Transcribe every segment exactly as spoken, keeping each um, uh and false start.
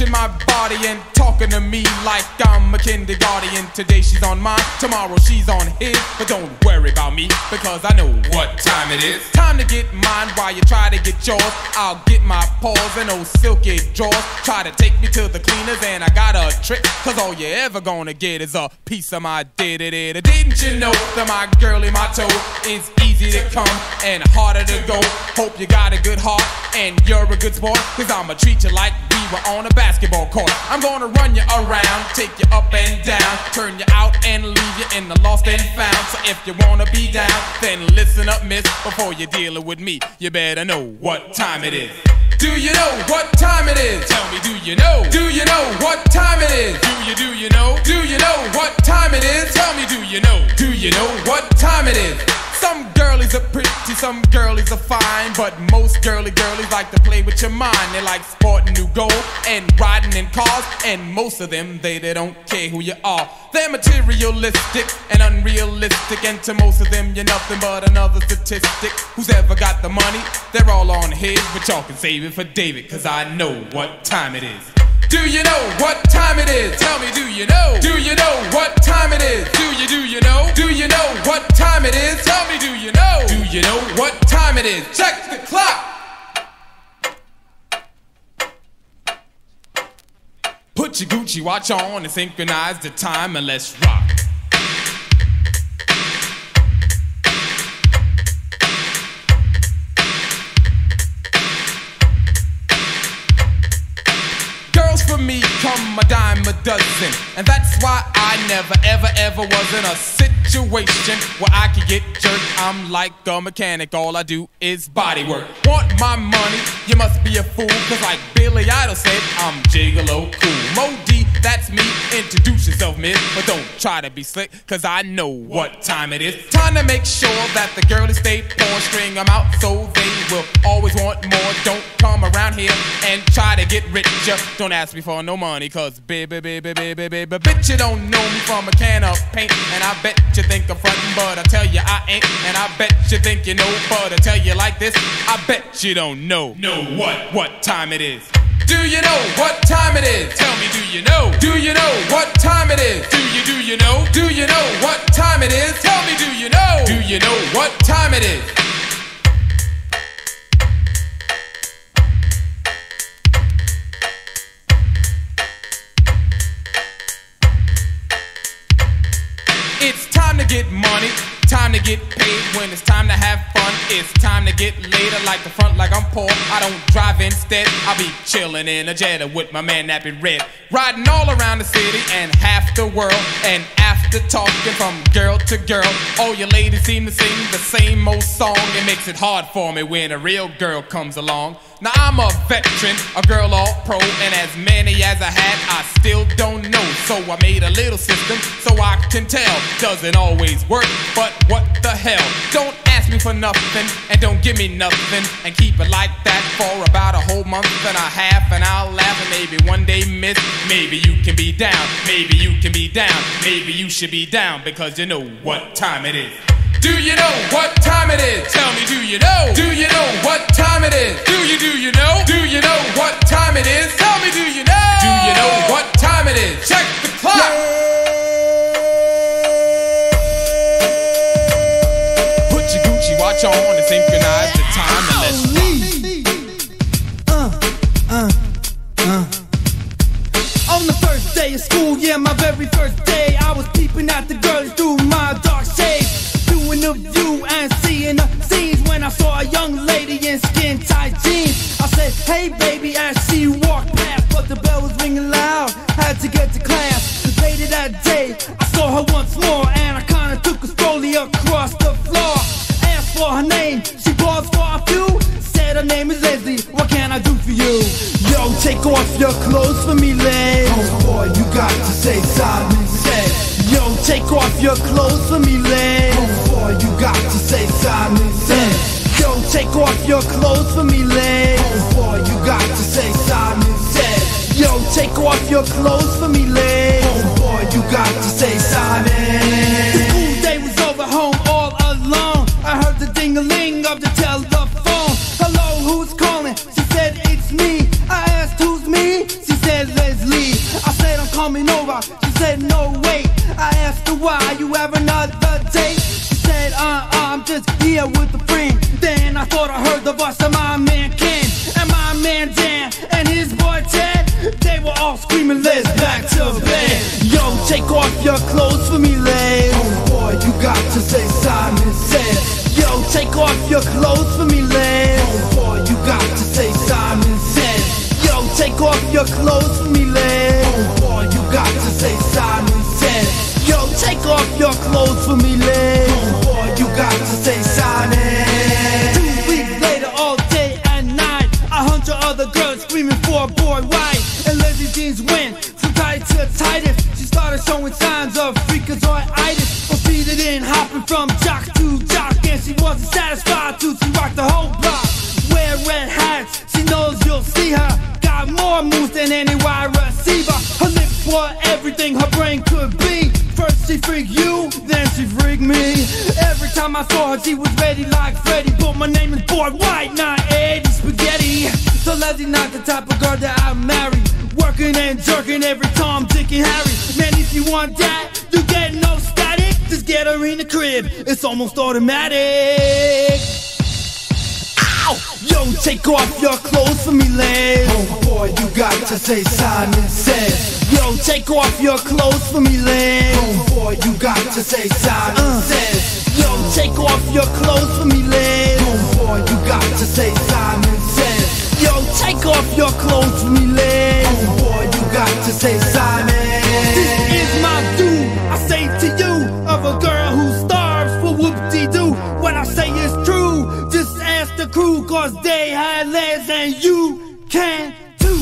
touching my body and talking to me like I'm a kindergarten. Today she's on mine, tomorrow she's on his. But don't worry about me, because I know what time it is. Time to get mine while you try to get yours. I'll get my paws in those silky drawers. Try to take me to the cleaners and I got a trick, cause all you ever gonna get is a piece of my did-it-it. Didn't you know that my girlie, my toe, is easy to come and harder to go? Hope you got a good heart and you're a good sport, cause I'ma treat you like we were on a basketball court. I'm gonna run you around, take you up and down, turn you out and leave you in the lost and found. So if you wanna be down, then listen up, miss. Before you're dealing with me, you better know what time it is. Do you know what time it is? Tell me, do you know? Do you know what time it is? Do you, do you know? Do you know what time it is? Tell me, do you know? Do you know what time it is? Some girlies are pretty, some girlies are fine, but most girly girlies like to play with your mind. They like sporting new gold and riding in cars, and most of them, they, they don't care who you are. They're materialistic and unrealistic, and to most of them, you're nothing but another statistic. Who's ever got the money? They're all on his, but y'all can save it for David, cause I know what time it is. Do you know what time it is? Tell me, do you know? Do you know what time it is? Do you, do you know? Do you know what time it is? Tell me, do you know? Do you know what time it is? Check the clock! Put your Gucci watch on and synchronize the time and let's rock. For me come a dime a dozen, and that's why I never ever ever was in a situation where I could get jerked. I'm like a mechanic, all I do is body work. Want my money? You must be a fool, cause like Billy Idol said, I'm gigolo cool. Mo D, that's me, introduce yourself, miss, but don't try to be slick, cause I know what time it is. Time to make sure that the girlies stay poor, string them out so they will always want more. Don't come around here and try to get richer. Don't ask me for no money, cause baby, baby, baby, baby, bitch, you don't know me from a can of paint. And I bet you think I'm frontin', but I tell you I ain't. And I bet you think you know, but I tell you like this, I bet you don't know. Know what? What time it is? Do you know what time it is? Tell me, do you know? Do you know what time it is? Do you, do you know? Do you know what time it is? Tell me, do you know? Do you know what time it is? It's time to get money, time to get paid. When it's time to have fun, it's time to get laid. I like the front like I'm poor, I don't drive instead. I'll be chillin' in a Jetta with my man napping red, riding all around the city and half the world. And after talking from girl to girl, all you ladies seem to sing the same old song. It makes it hard for me when a real girl comes along. Now I'm a veteran, a girl all pro, and as many as I had, I still don't know. So I made a little system so I can tell. Doesn't always work, but what the hell? Don't ask me for nothing, and don't give me nothing, and keep it like that for about a whole month and a half, and I'll laugh and maybe one day miss. Maybe you can be down, maybe you can be down, maybe you should be down, because you know what time it is. Do you know what time it is? Tell me, do you know? Do you know what time it is? Do you, do you know? Do you know what time it is? Tell me, do you know? Do you know what time it is? Check the clock! Put your Gucci watch on and synchronize the time and let's rock. Uh, uh, uh. On the first day of school, yeah, my very first day, I was peeping at the girls through my dark shades. The view and seeing the scenes when I saw a young lady in skin tight jeans. I said, hey baby, as she walked past, but the bell was ringing loud, had to get to class. Later that day, I saw her once more, and I kinda took a strolly across the floor. Asked for her name, she paused for a few, said her name is Leslie, what can I do for you? Yo, take off your clothes for me, Lay. Oh boy, you got to say Simon said. Yo, take off your clothes for me, Lay. Oh boy, you got to say Simon said. Yo, take off your clothes for me, Lay. Oh boy, you got to say Simon said. Yo, take off your clothes for me, Lay. Oh boy, you got to say Simon. The school day was over, home all alone. I heard the ding-a-ling of the telephone. Hello, who's calling? She said, it's me. I asked, who's me? She said, why you have another date? She said, uh, uh, I'm just here with a friend. Then I thought I heard the voice of my man Ken and my man Dan and his boy Ted. They were all screaming, let's back to bed. Yo, take off your clothes for me, lad. Oh boy, you got to say Simon said. Yo, take off your clothes for me, lad. Oh boy, you got to say Simon said. Yo, take off your clothes for me, lad. Oh boy, you got to say Simon said. Yo, take off your clothes for me, lad. Oh boy, you got to say Simon. Two weeks later, all day and night, a hundred other girls screaming for a boy white. And Leslie Jeans went from tight to tightest. She started showing signs of freakazoiditis. Proceeded in, hopping from jock to jock, and she wasn't satisfied till she rocked the whole block. Wear red hats, she knows you'll see her. Got more moves than any wide receiver. Her lips were everything her brain could be. First she freaked you, then she freaked me. Every time I saw her, she was ready like Freddy. But my name is Boy White, not Eddie Spaghetti. So Leslie not the type of girl that I marry. Working and jerking every Tom, Dick, and Harry. Man, if you want that, you get no static. Just get her in the crib, it's almost automatic. Ow! Yo, take off your clothes for me, lad. Oh boy, you got to say Simon said. Yo, take off your clothes for me, lad. Oh boy, you got to say Simon uh. says. Yo, take off your clothes for me, lad. Oh boy, you got to say Simon says. Yo, take off your clothes for me, lad. Oh boy, you got to say Simon. This is my due, I say to you, of a girl who starves for whoop-de-doo. What I say is true, just ask the crew, cause they had legs and you can too.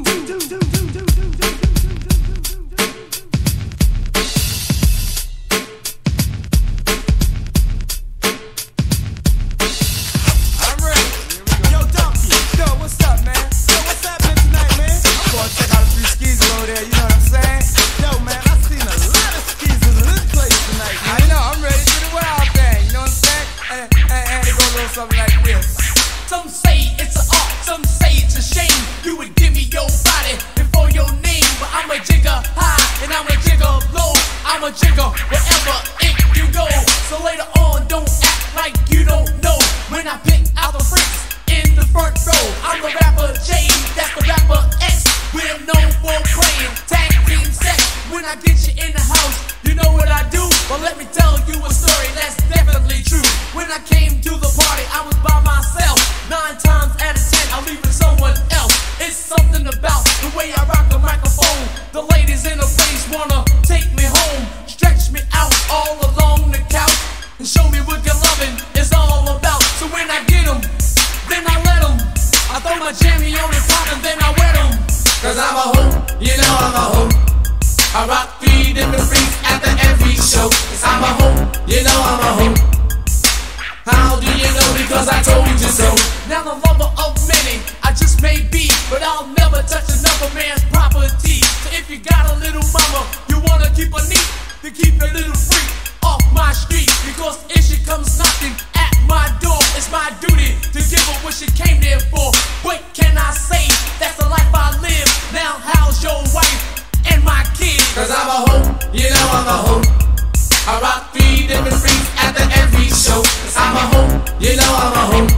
Something like this. Some say it's an art, some say it's a shame. You would give me your body before your name, but I'm a jigger high and I'm a jigger low. I'm a jigger wherever it you go. So later on, don't act like you don't know. When I pick out the freaks in the front row, I'm the rapper J, that's the rapper X. We're known for playing tag team sex. When I get you in the house, you know what I do. Well, let me tell you a story that's definitely true. When I came to the party, I was by myself. Nine times out of ten, I'm leaving someone else. It's something about the way I rock the microphone. The ladies in the place wanna take me home, stretch me out all along the couch, and show me what good loving is all about. So when I get them, then I let them. I throw my jammy on the top and then I wet them. Cause I'm a hoe, you know I'm a hoe. I rock three different freaks after every show. Cause I'm a hoe, you know I'm a hoe. How do you know? Because I told you so. Now the lover of many, I just may be, but I'll never touch another man's property. So if you got a little mama, you wanna keep her neat, then keep a little freak off my street. Because if she comes knocking at my door, it's my duty to give her what she came there for. What can I say? That's the life I live. Now how's your wife and my kids? Cause I'm a hoe, you know I'm a hoe. I rock three different freaks after every show. Cause I'm a hoe, you know I'm a hoe.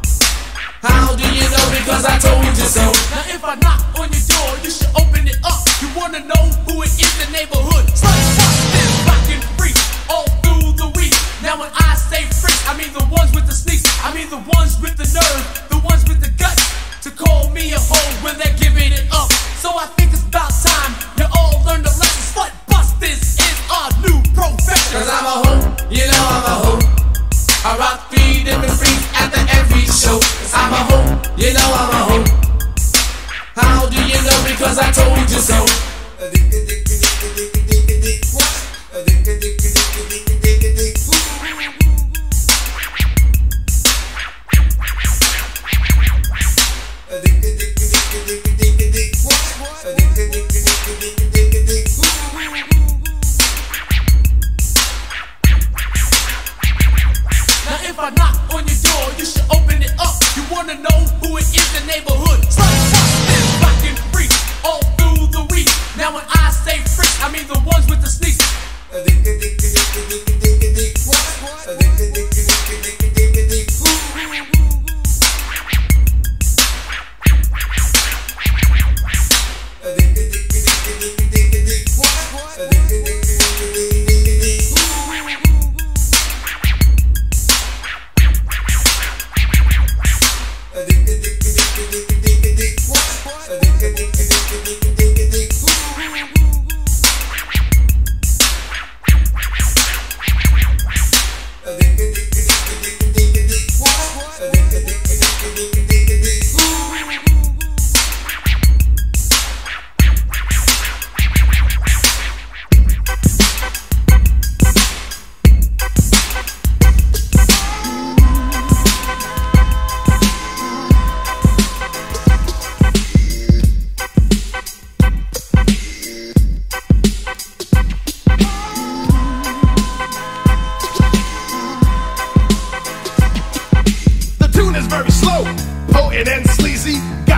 How do you know? Because I told you so. Now if I knock on your door, you should open it up. You wanna know who it is, the neighborhood. Sluts, this rockin' freak all through the week. Now when I say freak, I mean the ones with the sneaks. I mean the ones with the nerve, the ones with the guts to call me a hoe when they're giving it up. So I think it's about time you all learn the lesson. Slut busters is our new profession. Cause I'm a hoe, you know I'm a hoe. I rock three different freaks after every show. Cause I'm a hoe, you know I'm a hoe. How do you know? Because I told you so. Now if I knock on your door, you should open it up. You wanna know who it is, the neighborhood. This rockin' freak all through the week. Now when I say freak, I mean the ones with the sneaks.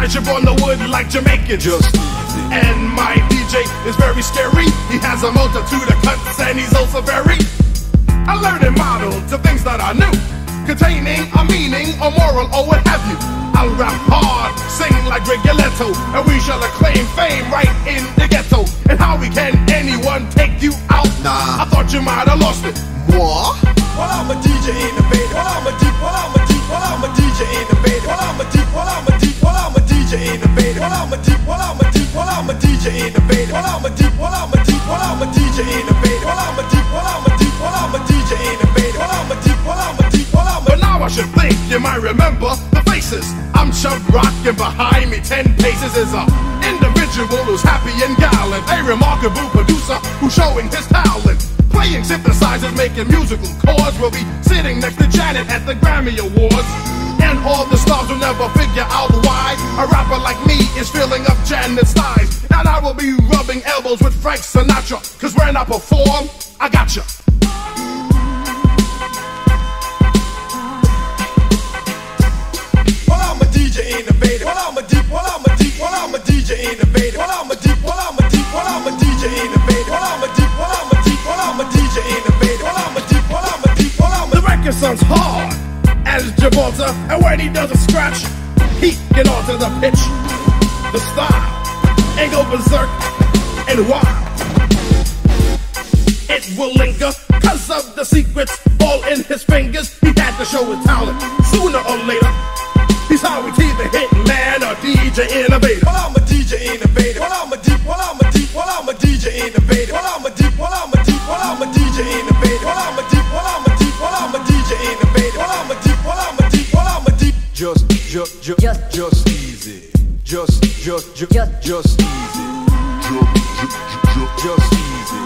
Elijah on the wood like Jamaican. Just easy. And my D J is very scary. He has a multitude of cuts and he's also very alerted model to things that are new, containing a meaning, a moral, or what have you. I'll rap hard, sing like Rigoletto, and we shall acclaim fame right in the ghetto. And how we can anyone take you out? Nah, I thought you might have lost it. What? Well, I'm a D J innovator. Well, I'm a deep, well, I'm a deep, well, I'm a D J innovator. Well, I'm a deep, well, I'm a deep, well, I'm a D J innovator. Well, I'm a deep, well, I'm a deep, well, I'm a D J innovator. Well, I'm a deep, well, I'm a deep, well, I'm a D J innovator. Well, I'm a deep, well, I'm a deep, well, I'm a D J innovator. Well, I'm a deep, well, I'm a deep, well, I'm a. But now I should think you might remember the faces. I'm Chubb Rock and behind me ten paces is a individual who's happy and gallant, a remarkable producer who's showing his talent. Playing synthesizers, making musical chords. We'll be sitting next to Janet at the Grammy Awards. And all the stars will never figure out why a rapper like me is filling up Janet's thighs. And I will be rubbing elbows with Frank Sinatra, cause when I perform, I gotcha. Well, I'm a D J innovator. Well, I'm a deep, well, I'm a deep, well, I'm a D J innovator. Well, I'm a deep, well, I'm a deep, well, I'm a D J innovator. Well, I'm a deep, well, I'm a deep, well, I'm a D J innovator. Well, I'm a deep, well, I'm a deep, well, I'm a. The record sounds hard as Gibraltar, and when he does a scratch, he can alter the pitch, the style, and go berserk and wild. It will linger, cause of the secrets all in his fingers. He had to show his talent sooner or later. He's how it's either hit man or D J innovator. Well, I'm a D J innovator. Well, I'm a deep, well, I'm a deep, well, I'm a D J innovator. Well, I'm a deep, well, I'm a deep, well, I'm a D J innovator. Well, I'm a deep, well, I'm a deep, well, I'm a D J innovator. Well, I'm a deep, well, I'm a deep, well, I'm a deep. Just, just, just, just, just easy. Just, just, just, just, just easy. Just, just easy.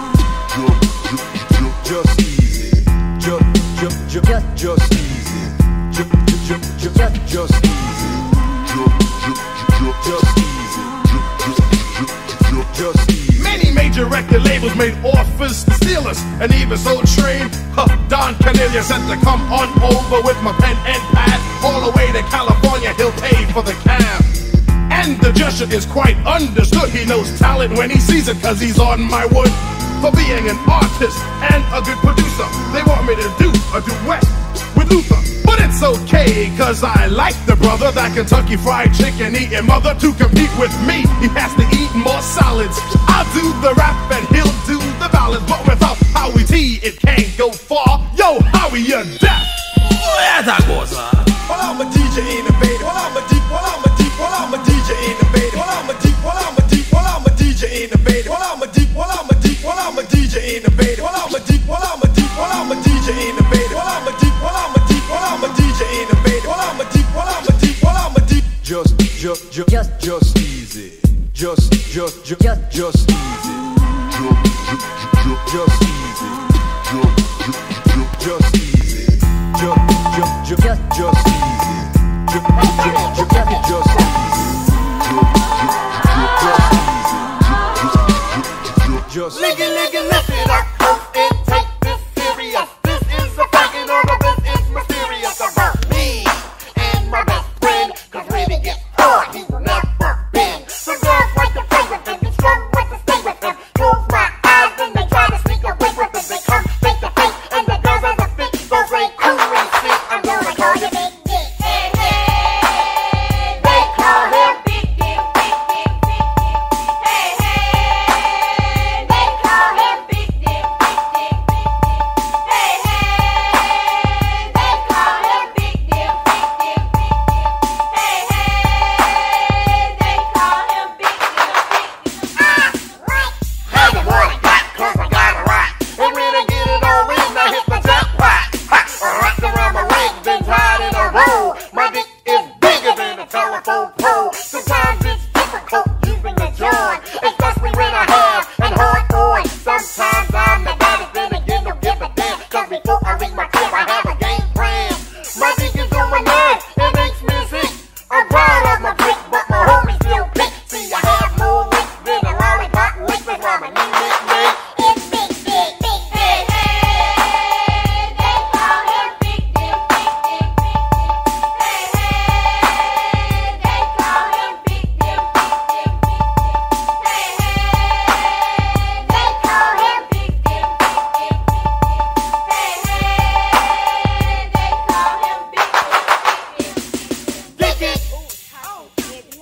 Just easy. Just, just, just, just easy. Just, just, just, just easy. Just easy. Just easy. Many major record labels made offers to steal us, and even so trained, huh, Don Cornelius said to come on over with my pen and pad. All the way to California, he'll pay for the cab. And the gesture is quite understood. He knows talent when he sees it, cause he's on my wood. For being an artist and a good producer, they want me to do a duet with Luther. But it's okay, cause I like the brother, that Kentucky Fried Chicken eating mother. To compete with me, he has to eat more salads. I'll do the rap and he'll do the ballads, but without Howie T, it can't go far. Yo, Howie, you're deaf. Essa cosa. Well, I'm a D J innovator. Well, I'm a deep, well, I'm a deep, well, I'm a D J innovator. Well, I'm a deep, well, I'm a deep, well, I'm a D J innovator. Well, I'm a deep, well, I'm a deep, well, I'm a D J innovator. Well, I'm a deep, well, I'm a deep, well, I'm a D J innovator. Well, I'm a deep, well, I'm a deep, well, I'm a D J innovator. Well, I'm a deep, well, I'm a deep, well, I'm a deep. Just, just, just, just, just easy. Just, just, just, just, just easy. Just, just easy. Just easy. Just, just, just, just easy. Just, just, just, just easy. Just Liggy, liggy, listen up, first and take this serious. This is a fucking order, this is mysterious about me and my best friend. Cause when he gets hurt, he's never been. The girls like to play with him, be strong with to stay with him. Move my eyes and they try to sneak away with him. They come face to face and the girls on the feet goes right cool and sweet. I'm gonna call you Big Dick. They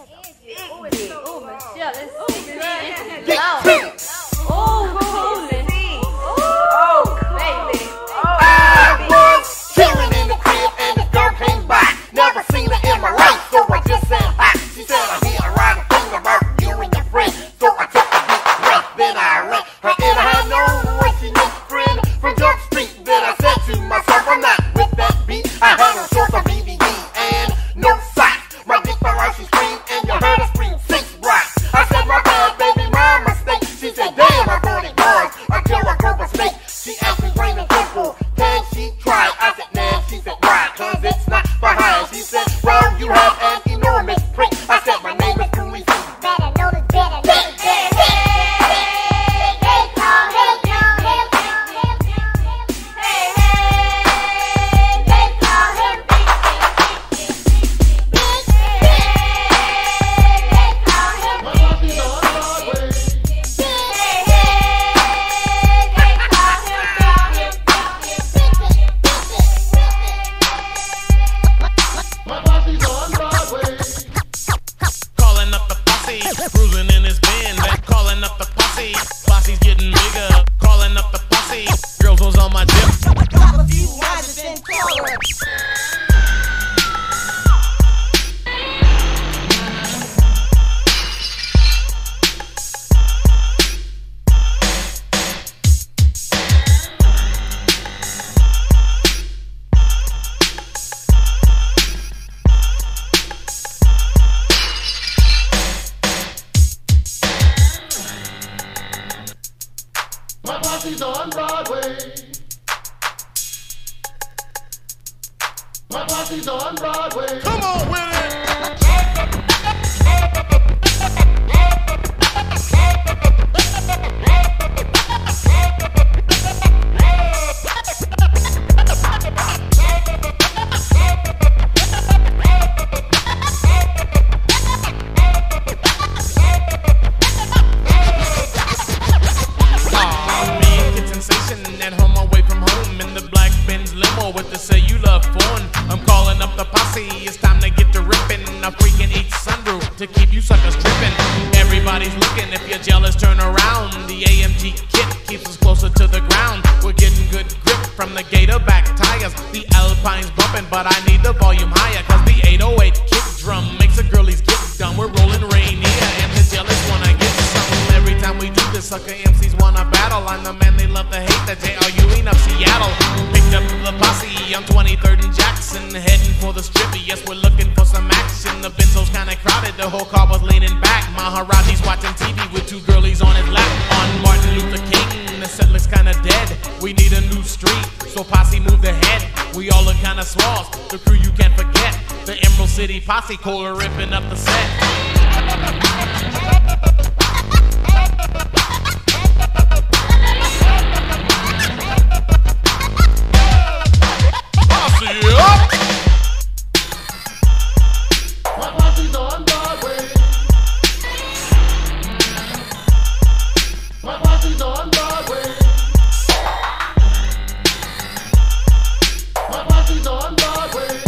Oh, Michelle, let's see. Get Loud. ready. Oh, holy. Oh, baby. I was chilling in the crib and the girl came by. Never seen her in my life, so I just said hi. She said, I hear a right thing about you and your friend. So I took a deep breath, then I let her in. I had known when she next friend from Jump Street. Then I said to myself, I'm not with that beat. I had her shorts on B B D and no socks. My dick felt like she screamed and you heard her scream six rocks. I said, my bad, baby, my mistake. She said, damn, I thought it was until I broke a snake. She asked me, plain and simple, can she try? I said, nah. She said, why? Cause it's not behind. She said, well, you have an enormous prick. I said, my name is Cooley. Better know this, better know this, better know this. Cruising in his Benz, calling up the posse. Posse's getting bigger, calling up the posse. Girls was on my dip. Pop a few houses and call her. My posse's on Broadway. My posse's on Broadway. Come on with it. At home away from home in the black Benz limo with the say you love phone. I'm calling up the posse, it's time to get to ripping. I'm freaking each sunroof to keep you suckers tripping. Everybody's looking, if you're jealous turn around. The A M G kit keeps us closer to the ground. We're getting good grip from the gator back tires. The Alpine's bumping, but I need the volume higher. Cause the eight oh eight kick drum makes the girlies get done. We're rolling Rainier and the jealous wanna get some. Every time we do this, sucker M Cs wanna battle. I'm the man they love to hate, the J R U ain't of Seattle. Picked up the posse on twenty-third and Jackson, heading for the strippy. Yes, we're looking for some action. The Benzo's kinda crowded, the whole car was leaning back. Maharaji's watching T V with two girlies on his lap. On Martin Luther King, the set looks kinda dead. We need a new street, so posse moved ahead. We all look kinda smalls, the crew you can't forget. The Emerald City Posse, Kohler ripping up the set. Up. My posse's on Broadway. My posse's on Broadway. My posse's on Broadway.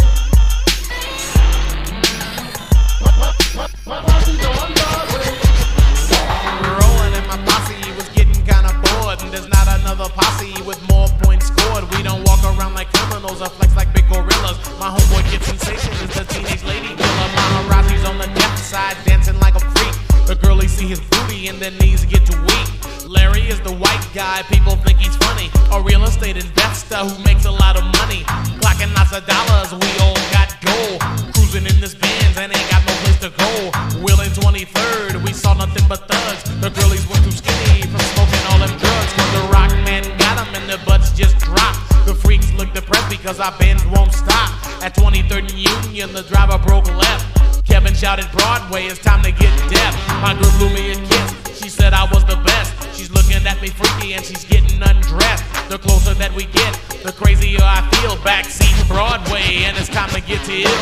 My, my, my, my posse's on Broadway. Rolling and my posse was getting kinda bored, and there's not another posse with more points scored. We don't walk around like criminals or flex like big gorillas. My homeboy Kid Sensation is the teenage lady killer. Maharaji's on the left side dancing like a freak. The girlies see his booty and their knees get too weak. Larry is the white guy, people think he's funny. A real estate investor who makes a lot of money. Clocking lots of dollars, we all got gold. Cruising in this Benz and ain't got no place to go. Wheeling twenty-third, we saw nothing but thugs. The girlies were too skinny from smoking all them drugs. Cause the rock man got them and their butts just dropped. The freaks look depressed because our Benz won't stop. At twenty-third and Union, the driver broke left. Kevin shouted Broadway, it's time to get deaf. My girl blew me a kiss, she said I was the best. She's looking at me freaky and she's getting undressed. The closer that we get, the crazier I feel. Backseat Broadway and it's time to get to ill.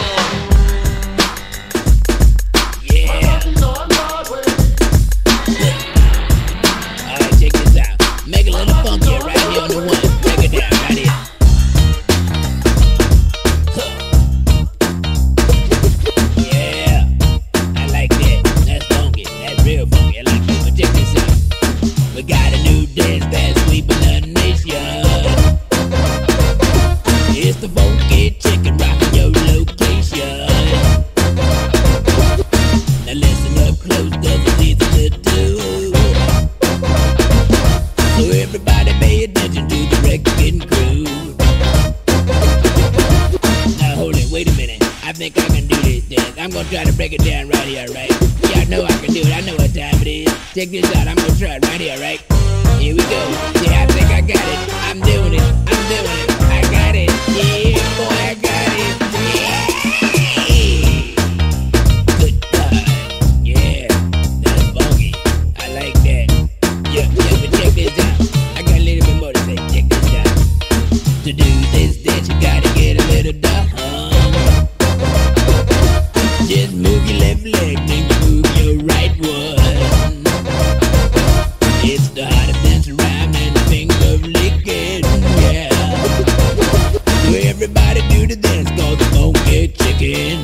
Yeah. My posse's on Broadway. Alright, check this out. Make it a little funkier right here on the one. Break it down right here. Huh. Yeah, I like right here, right? Y'all know I can do it. I know what time it is. Check this out. I'm gonna try it right here, right? Here we go. Yeah, I think I got it. I'm doing it. I'm doing it. I got it. Yeah, boy, I got it. Yeah. Good God. Yeah, that's funky. I like that. Yeah, yeah, but check this out. I got a little bit more to say. Check this out. To do this, this, you gotta get a little dumb. Just move your left leg, then move your right one. It's the hottest dance around and the finger licking, yeah. So everybody do the dance called the funky chicken.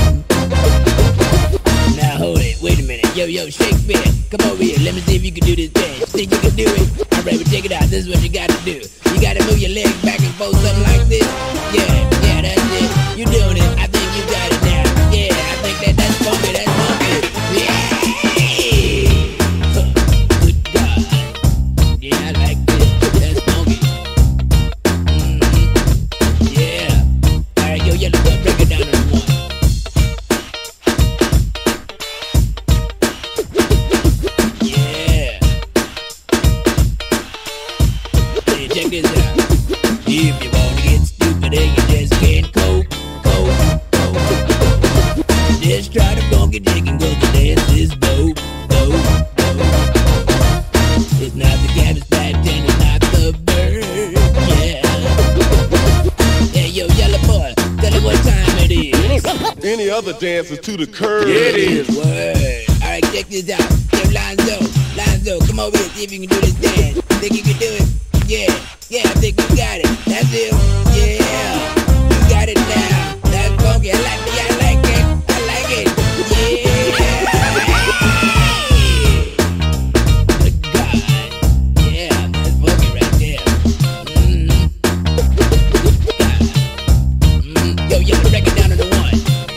Now hold it, wait a minute. Yo, yo, Shakespeare, come over here. Let me see if you can do this dance. Think you can do it? Alright, well check it out. This is what you gotta do. You gotta move your legs back and forth, something like this. Yeah, yeah, that's it. You doing it. I think you got it now. Yeah, I think that that's funky. That's funky. Yeah. Huh. Good God. Yeah, I like this. That's funky. Mm-hmm. Yeah. Alright, yo, yellow, go break it down on one. Yeah. Hey, check this out. If you wanna get stupid and you just can't cope, cope, cope. Just try the funky chicken, cause the dance is dope, dope, dope. It's not the cabbage patch and it's not the bird, yeah. Hey, yo, yellow boy, tell him what time it is. Any other dance is to the curb. Yeah, it is. Word. Alright, check this out. Yo, Lonzo, Lonzo, come over here, see if you can do this dance. Think you can do it? Yeah, yeah, I think you got it. That's it. Yeah, you got it now. That's funky. I like it. I like it. I like it. Yeah. Good God. Yeah, that's funky right there. Mm-hmm. God. Mm-hmm. Yo, yo, break it down to the one.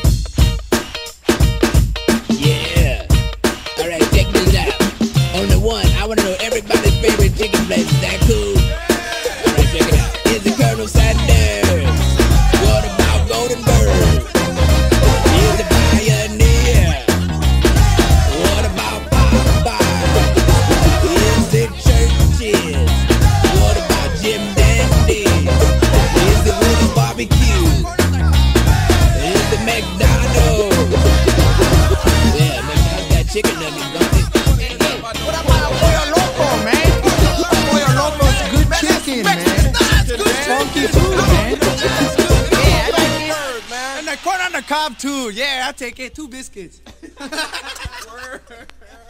Yeah. All right, check this out. On the one, I want to know everybody's favorite chicken place. Is that cool? All right, check it out. Is the Colonel Sanders? What about Golden Bird? Is the Pioneer? What about Popeye? Is it Churches? What about Jim Dandy? Is the Woody Barbecue? Is the McDonald's? Yeah, McDonald's got chicken nuggets, don't it? What about Pollo Loco, man? Pollo Loco's good chicken, man. Funky too, man. Yeah, I like it. And the corn on the cob too. Yeah, I'll take it. Two biscuits.